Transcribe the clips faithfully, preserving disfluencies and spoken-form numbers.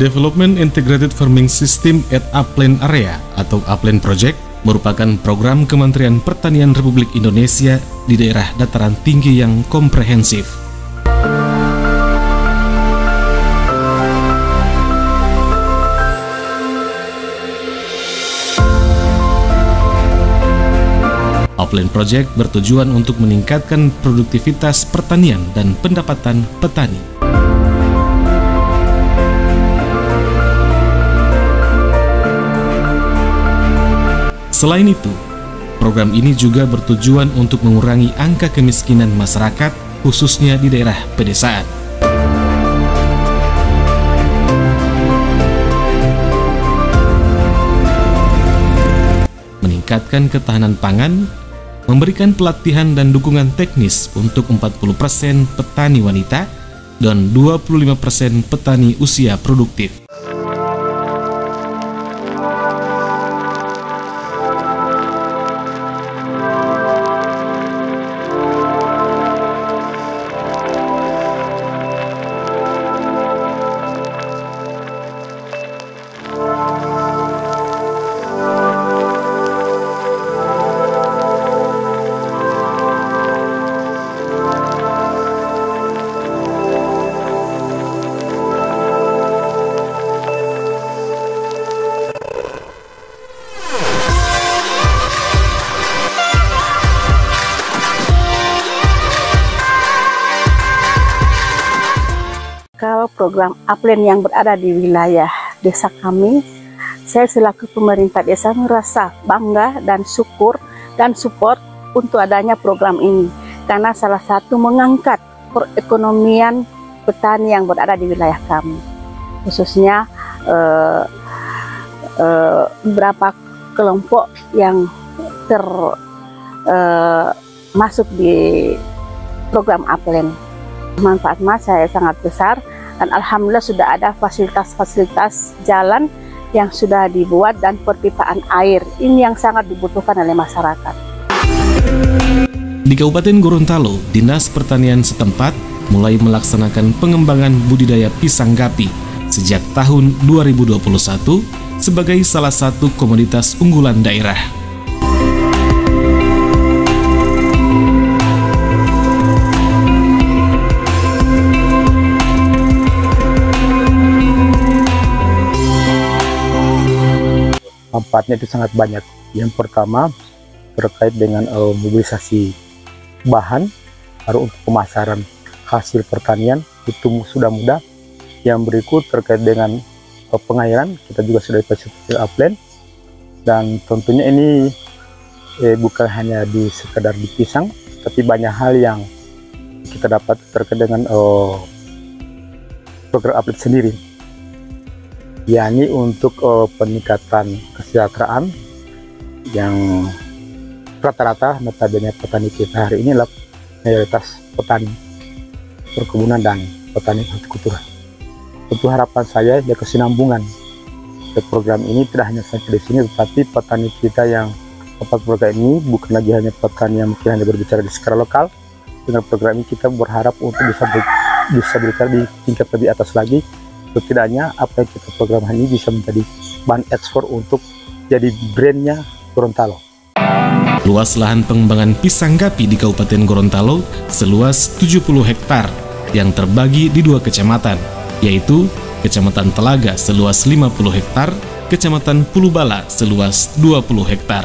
Development Integrated Farming System at Upland Area atau Upland Project merupakan program Kementerian Pertanian Republik Indonesia di daerah dataran tinggi yang komprehensif. Upland Project bertujuan untuk meningkatkan produktivitas pertanian dan pendapatan petani. Selain itu, program ini juga bertujuan untuk mengurangi angka kemiskinan masyarakat, khususnya di daerah pedesaan. Meningkatkan ketahanan pangan, memberikan pelatihan dan dukungan teknis untuk empat puluh persen petani wanita dan dua puluh lima persen petani usia produktif. Kalau program Upland yang berada di wilayah desa kami, saya selaku pemerintah desa merasa bangga dan syukur dan support untuk adanya program ini. Karena salah satu mengangkat perekonomian petani yang berada di wilayah kami. Khususnya eh, eh, beberapa kelompok yang termasuk eh, di program Upland. Manfaatnya saya sangat besar dan alhamdulillah sudah ada fasilitas-fasilitas jalan yang sudah dibuat dan perpipaan air. Ini yang sangat dibutuhkan oleh masyarakat. Di Kabupaten Gorontalo, Dinas Pertanian setempat mulai melaksanakan pengembangan budidaya pisang gapi sejak tahun dua ribu dua puluh satu sebagai salah satu komoditas unggulan daerah. Manfaatnya itu sangat banyak. Yang pertama terkait dengan uh, mobilisasi bahan baru untuk pemasaran hasil pertanian itu sudah mudah. Yang berikut terkait dengan uh, pengairan, kita juga sudah fasilitasi Upland, dan tentunya ini eh, bukan hanya di sekedar di pisang, tapi banyak hal yang kita dapat terkait dengan uh, program Upland sendiri, yakni untuk uh, peningkatan kesejahteraan yang rata-rata notabene petani kita hari ini adalah mayoritas petani perkebunan dan petani hortikultura. Tentu harapan saya ya kesinambungan ke program ini tidak hanya sampai di sini, tetapi petani kita yang dapat program ini bukan lagi hanya petani yang mungkin hanya berbicara di skala lokal. Dengan program ini kita berharap untuk bisa ber, bisa berbicara di tingkat lebih atas lagi. Setidaknya apa yang kita program ini bisa menjadi bahan ekspor untuk jadi brandnya Gorontalo. Luas lahan pengembangan pisang gapi di Kabupaten Gorontalo seluas tujuh puluh hektar yang terbagi di dua kecamatan, yaitu Kecamatan Telaga seluas lima puluh hektar, Kecamatan Pulubala seluas dua puluh hektar.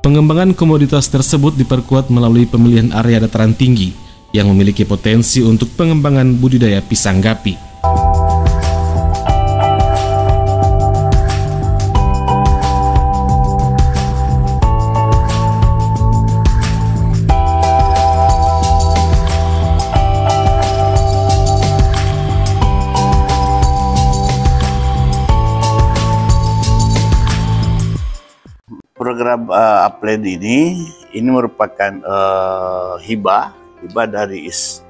Pengembangan komoditas tersebut diperkuat melalui pemilihan area dataran tinggi yang memiliki potensi untuk pengembangan budidaya pisang gapi. Program uh, Upland ini ini merupakan uh, hibah hibah dari is,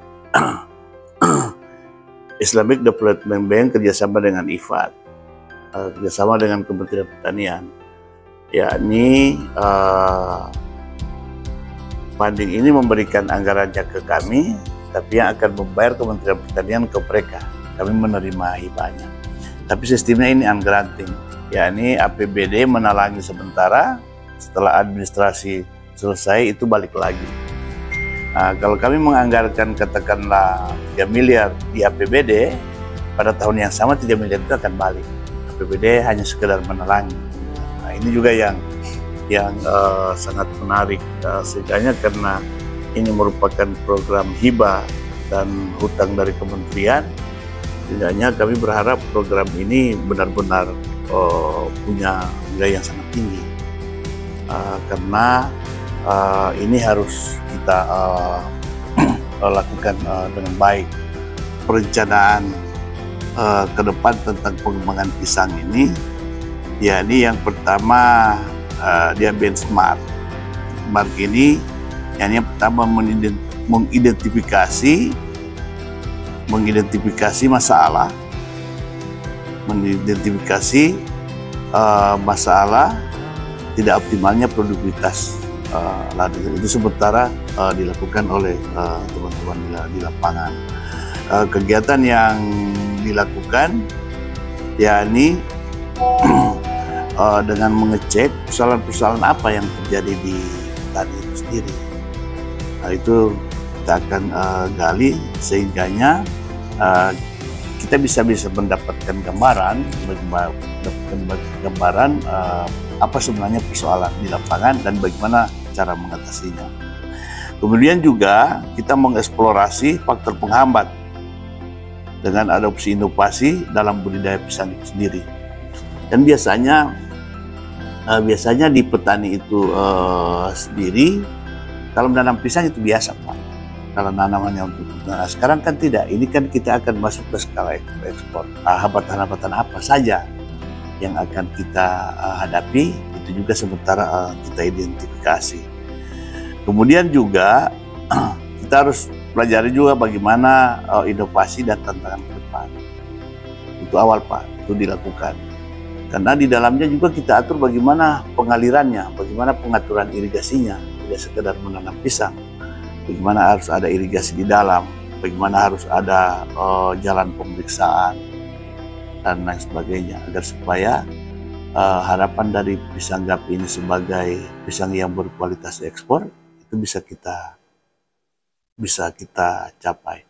Islamic Development Bank kerjasama dengan I F A D, uh, kerjasama dengan Kementerian Pertanian. Yakni uh, funding ini memberikan anggarannya ke kami, tapi yang akan membayar Kementerian Pertanian ke mereka. Kami menerima hibahnya. Tapi sistemnya ini ungranting, yakni A P B D menalangi sementara, setelah administrasi selesai itu balik lagi. Nah, kalau kami menganggarkan katakanlah tiga miliar di A P B D, pada tahun yang sama tiga miliar itu akan balik. A P B D hanya sekedar menalangi. Nah, ini juga yang yang uh, sangat menarik, uh, sehingga karena ini merupakan program hibah dan hutang dari kementerian, sehingga kami berharap program ini benar-benar uh, punya nilai yang sangat tinggi. Uh, karena uh, ini harus kita uh, lakukan uh, dengan baik. Perencanaan uh, ke depan tentang pengembangan pisang ini, yakni yang pertama uh, dia benchmark. Benchmark ini yang pertama mengidentifikasi mengidentifikasi masalah, mengidentifikasi uh, masalah tidak optimalnya produktivitas uh, ladang. Itu sementara uh, dilakukan oleh teman-teman uh, di, di lapangan. Uh, kegiatan yang dilakukan yakni uh, dengan mengecek persoalan-persoalan apa yang terjadi di tani itu sendiri. Nah, itu kita akan uh, gali sehingganya uh, kita bisa bisa mendapatkan gambaran, mendapatkan gambaran uh, apa sebenarnya persoalan di lapangan dan bagaimana cara mengatasinya. Kemudian juga kita mengeksplorasi faktor penghambat dengan adopsi inovasi dalam budidaya pisang itu sendiri. Dan biasanya uh, biasanya di petani itu uh, sendiri, kalau menanam pisang itu biasa, Pak. Kalau nanamannya untuk, nah sekarang kan tidak. Ini kan kita akan masuk ke skala ekspor. Hambatan-hambatan apa saja yang akan kita uh, hadapi, itu juga sementara uh, kita identifikasi. Kemudian juga kita harus pelajari juga bagaimana uh, inovasi dan tantangan ke depan. Itu awal, Pak, itu dilakukan. Karena di dalamnya juga kita atur bagaimana pengalirannya, bagaimana pengaturan irigasinya, tidak sekedar menanam pisang. Bagaimana harus ada irigasi di dalam, bagaimana harus ada uh, jalan pemeriksaan, dan lain sebagainya, agar supaya uh, harapan dari pisang gapi ini sebagai pisang yang berkualitas ekspor itu bisa kita bisa kita capai.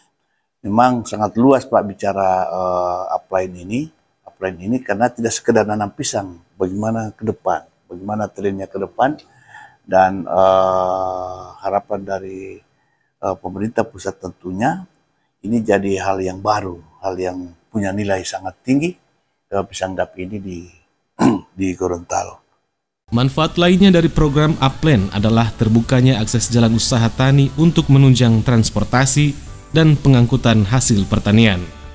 Memang sangat luas, Pak, bicara uh, upline ini, upline ini karena tidak sekedar nanam pisang, bagaimana ke depan, bagaimana trennya ke depan, dan uh, harapan dari uh, pemerintah pusat tentunya ini jadi hal yang baru, hal yang punya nilai sangat tinggi uh, pisang gapi ini di di Gorontalo. Manfaat lainnya dari program Upland adalah terbukanya akses jalan usaha tani untuk menunjang transportasi dan pengangkutan hasil pertanian.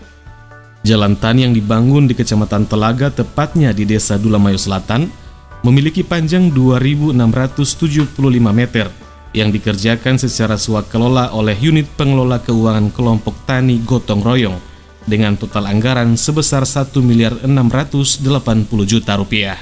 Jalan tani yang dibangun di Kecamatan Telaga, tepatnya di Desa Dulamayo Selatan, memiliki panjang dua ribu enam ratus tujuh puluh lima meter yang dikerjakan secara swakelola oleh unit pengelola keuangan kelompok tani gotong royong dengan total anggaran sebesar satu miliar enam ratus delapan puluh juta rupiah.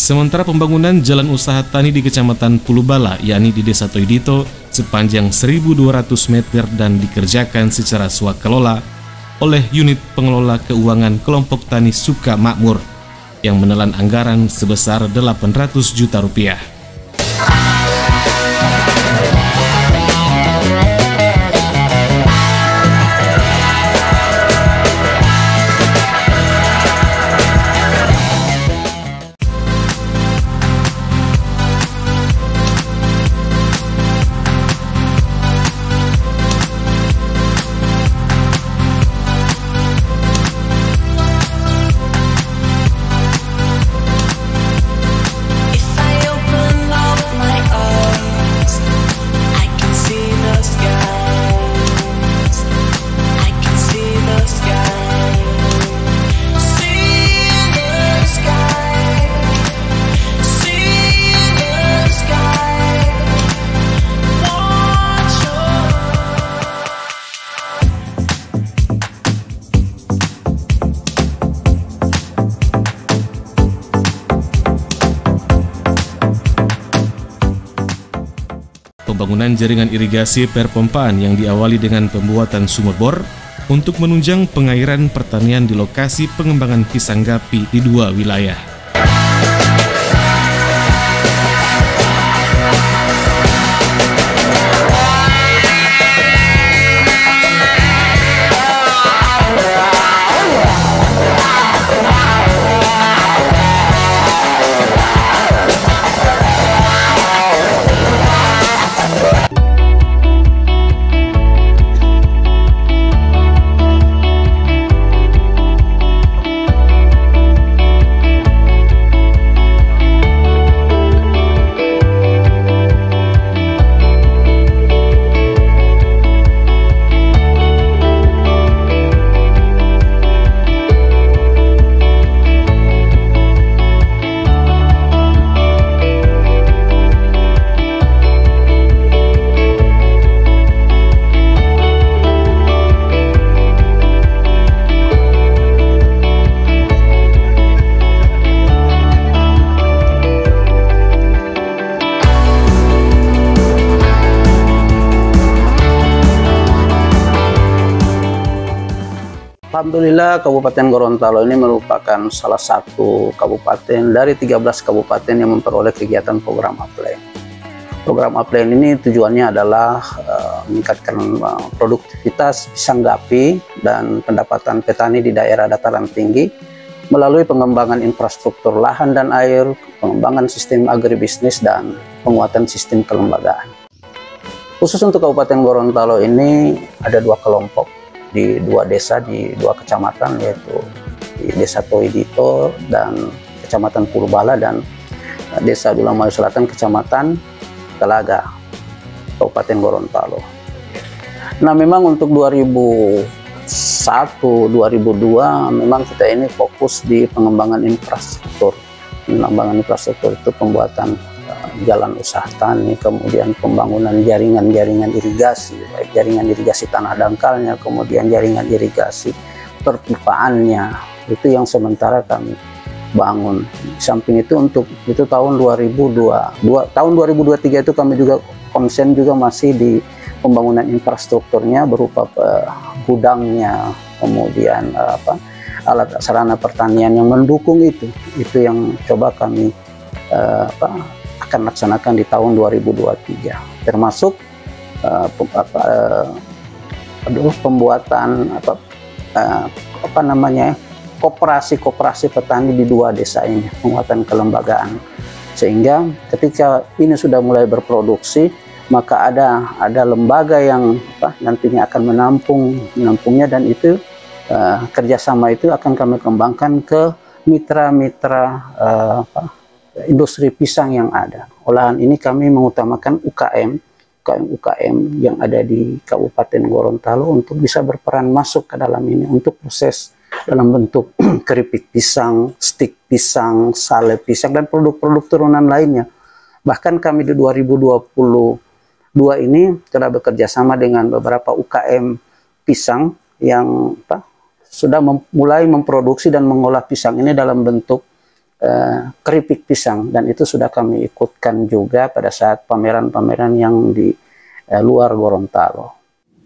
Sementara pembangunan jalan usaha tani di Kecamatan Pulubala, yakni di Desa Toidito, sepanjang seribu dua ratus meter dan dikerjakan secara swakelola oleh unit pengelola keuangan kelompok tani Suka Makmur yang menelan anggaran sebesar delapan ratus juta rupiah. Pembangunan jaringan irigasi perpompaan yang diawali dengan pembuatan sumur bor untuk menunjang pengairan pertanian di lokasi pengembangan pisang gapi di dua wilayah. Alhamdulillah, Kabupaten Gorontalo ini merupakan salah satu kabupaten dari tiga belas kabupaten yang memperoleh kegiatan program Upland. Program Upland ini tujuannya adalah uh, meningkatkan uh, produktivitas pisang gapi dan pendapatan petani di daerah dataran tinggi melalui pengembangan infrastruktur lahan dan air, pengembangan sistem agribisnis, dan penguatan sistem kelembagaan. Khusus untuk Kabupaten Gorontalo ini ada dua kelompok di dua desa, di dua kecamatan, yaitu di Desa Toidito dan Kecamatan Pulubala, dan Desa Dulamayu Selatan, Kecamatan Telaga, Kabupaten Gorontalo. Nah, memang untuk dua ribu satu dua ribu dua memang kita ini fokus di pengembangan infrastruktur. Pengembangan infrastruktur itu pembuatan uh, jalan usaha tani, kemudian pembangunan jaringan-jaringan irigasi, baik jaringan irigasi tanah dangkalnya, kemudian jaringan irigasi perpipaannya, itu yang sementara kami bangun. Di samping itu untuk itu tahun dua ribu dua, tahun dua ribu dua puluh tiga itu kami juga konsen juga masih di pembangunan infrastrukturnya berupa uh, gudangnya, kemudian uh, apa alat sarana pertanian yang mendukung itu, itu yang coba kami uh, apa, akan laksanakan di tahun dua ribu dua puluh tiga, termasuk uh, apa, uh, aduh, pembuatan apa, uh, apa namanya koperasi-koperasi petani di dua desa ini, penguatan kelembagaan, sehingga ketika ini sudah mulai berproduksi, maka ada ada lembaga yang apa, nantinya akan menampung menampungnya, dan itu Uh, kerjasama itu akan kami kembangkan ke mitra-mitra uh, industri pisang yang ada. Olahan ini kami mengutamakan U K M, U K M-U K M yang ada di Kabupaten Gorontalo untuk bisa berperan masuk ke dalam ini untuk proses dalam bentuk keripik pisang, stik pisang, sale pisang, dan produk-produk turunan lainnya. Bahkan kami di dua ribu dua puluh dua ini telah bekerja sama dengan beberapa U K M pisang yang apa, sudah mem mulai memproduksi dan mengolah pisang ini dalam bentuk uh, keripik pisang, dan itu sudah kami ikutkan juga pada saat pameran-pameran yang di uh, luar Gorontalo.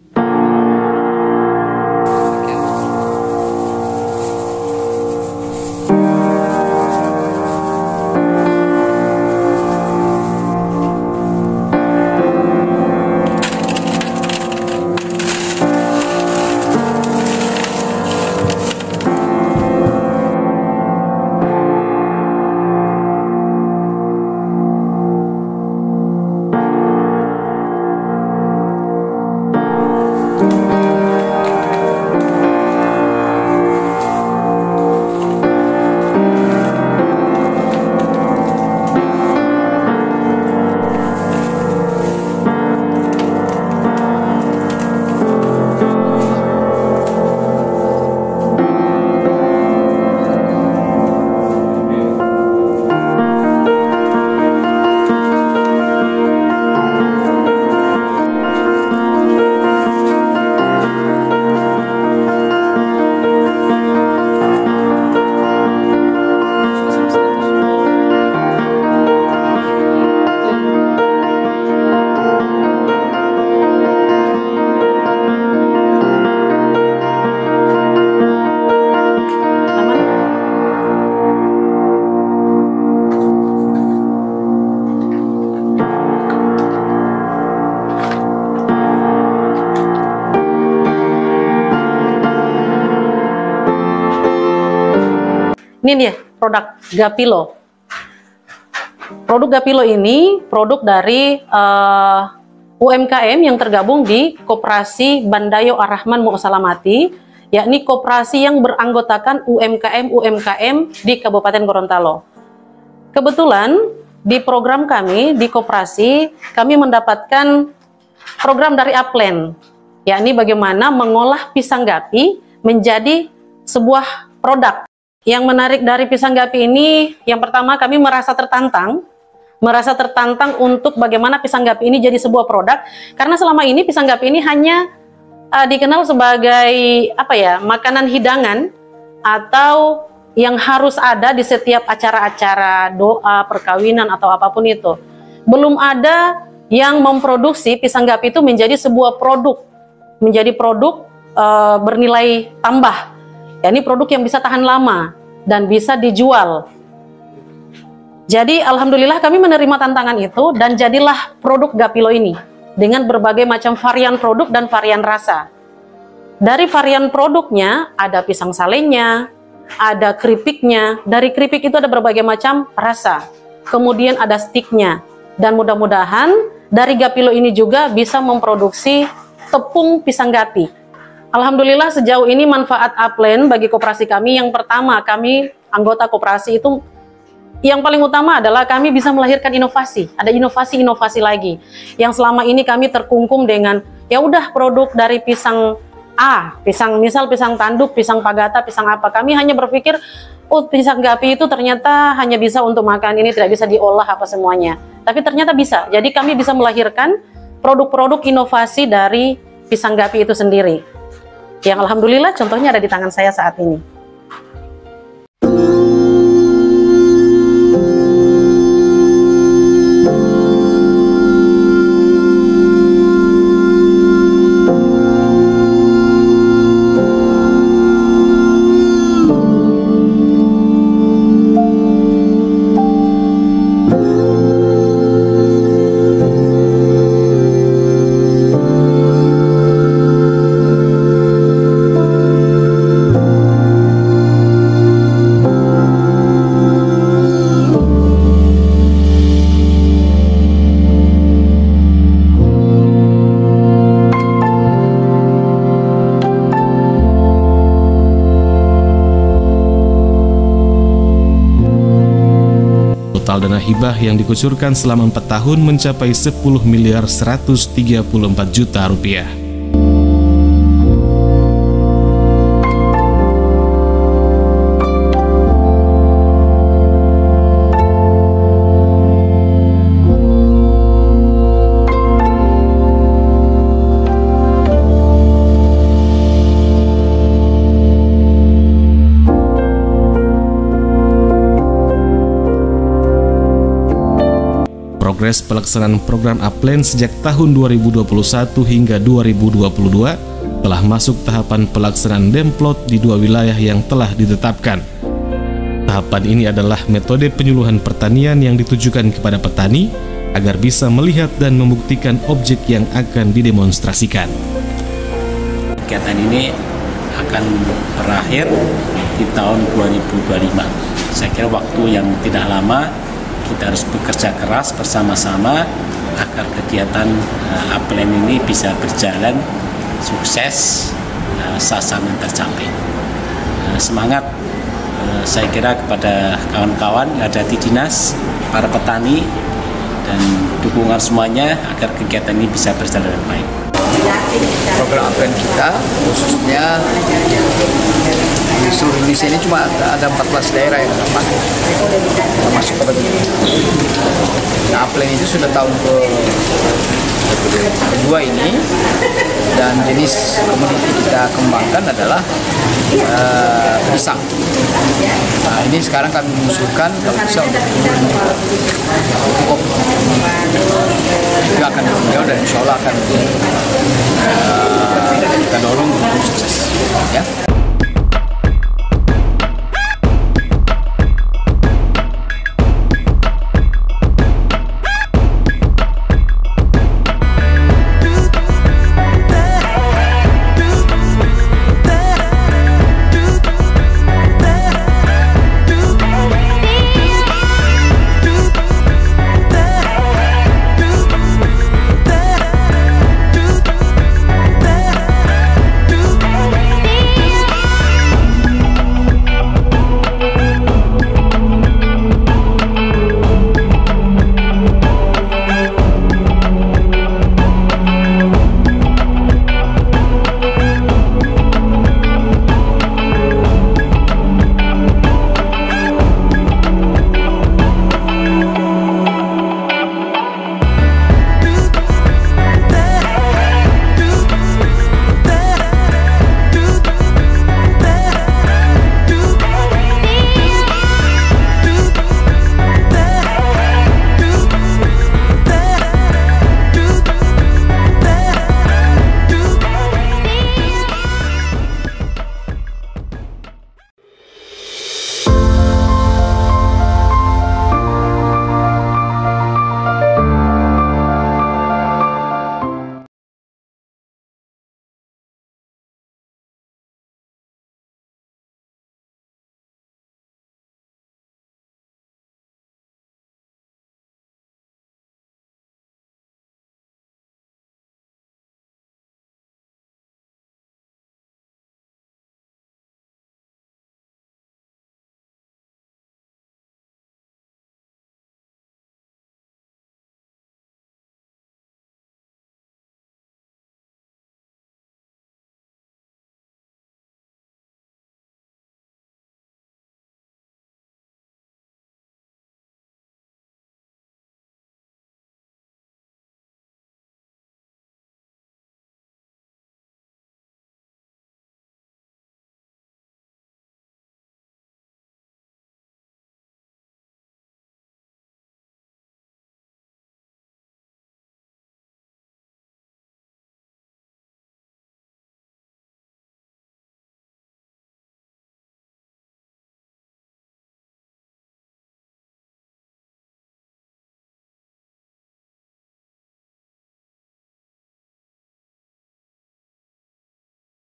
Ini dia produk Gapilo. Produk Gapilo ini produk dari uh, U M K M yang tergabung di Koperasi Bandayo Ar-Rahman Mu'osalamati, yakni koperasi yang beranggotakan U M K M-U M K M di Kabupaten Gorontalo. Kebetulan di program kami, di koperasi, kami mendapatkan program dari Aplen, yakni bagaimana mengolah pisang gapi menjadi sebuah produk. Yang menarik dari pisang gapi ini, yang pertama kami merasa tertantang, merasa tertantang untuk bagaimana pisang gapi ini jadi sebuah produk, karena selama ini pisang gapi ini hanya uh, dikenal sebagai apa ya, makanan hidangan atau yang harus ada di setiap acara-acara doa, perkawinan atau apapun itu. Belum ada yang memproduksi pisang gapi itu menjadi sebuah produk, menjadi produk uh, bernilai tambah. Ya, ini produk yang bisa tahan lama dan bisa dijual. Jadi alhamdulillah kami menerima tantangan itu dan jadilah produk Gapilo ini dengan berbagai macam varian produk dan varian rasa. Dari varian produknya ada pisang salenya, ada keripiknya. Dari keripik itu ada berbagai macam rasa. Kemudian ada stiknya. Dan mudah-mudahan dari Gapilo ini juga bisa memproduksi tepung pisang gapi. Alhamdulillah sejauh ini manfaat Aplen bagi koperasi kami, yang pertama kami anggota koperasi itu yang paling utama adalah kami bisa melahirkan inovasi. Ada inovasi-inovasi lagi yang selama ini kami terkungkung dengan ya udah produk dari pisang A, pisang misal pisang tanduk, pisang pagata, pisang apa. Kami hanya berpikir oh pisang gapi itu ternyata hanya bisa untuk makan, ini tidak bisa diolah apa semuanya. Tapi ternyata bisa. Jadi kami bisa melahirkan produk-produk inovasi dari pisang gapi itu sendiri. Yang alhamdulillah contohnya ada di tangan saya saat ini. Total dana hibah yang dikucurkan selama empat tahun mencapai sepuluh miliar seratus tiga puluh empat juta rupiah. Progres pelaksanaan program Upland sejak tahun dua ribu dua puluh satu hingga dua ribu dua puluh dua telah masuk tahapan pelaksanaan demplot di dua wilayah yang telah ditetapkan. Tahapan ini adalah metode penyuluhan pertanian yang ditujukan kepada petani agar bisa melihat dan membuktikan objek yang akan didemonstrasikan. Kegiatan ini akan berakhir di tahun dua ribu dua puluh lima. Saya kira waktu yang tidak lama, kita harus bekerja keras bersama-sama agar kegiatan uh, Upland ini bisa berjalan sukses, uh, sasaran tercapai. Uh, semangat uh, saya kira kepada kawan-kawan yang ada di dinas, para petani, dan dukungan semuanya agar kegiatan ini bisa berjalan dengan baik. Program Upland kita khususnya di seluruh Indonesia ini cuma ada empat belas daerah yang termasuk Kota Gede. Nah, Upland itu sudah tahun ke kedua ini, dan jenis komoditi kita kembangkan adalah uh, pisang. Nah, ini sekarang kami mengusulkan kalau bisa untuk kopi. Itu akan beliau dan insya Allah akan uh, kita dorong untuk sukses. Ya.